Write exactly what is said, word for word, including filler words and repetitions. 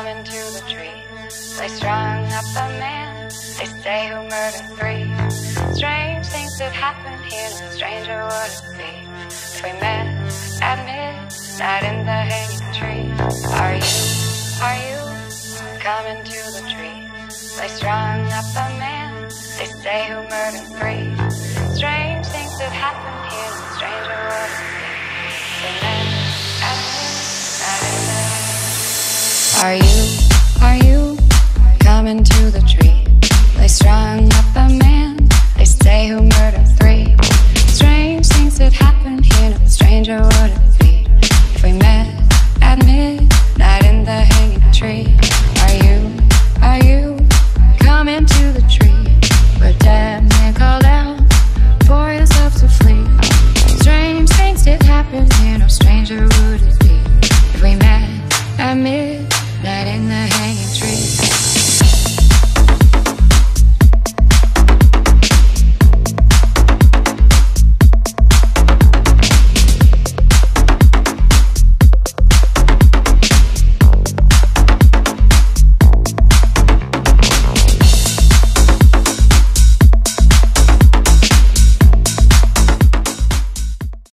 coming to the tree. They strung up the man, they say, who murdered three. Strange things that happen here, no stranger would it be if we met at midnight in the hanging tree. Are you, are you coming to the tree? They strung up the man, they say, who murdered three. Strange things that happen here, no stranger would it be if we met at midnight in the hanging tree. Are you, are you coming to the tree? They strung up the man, they say, who murdered three. Strange things that happen here, no stranger would it be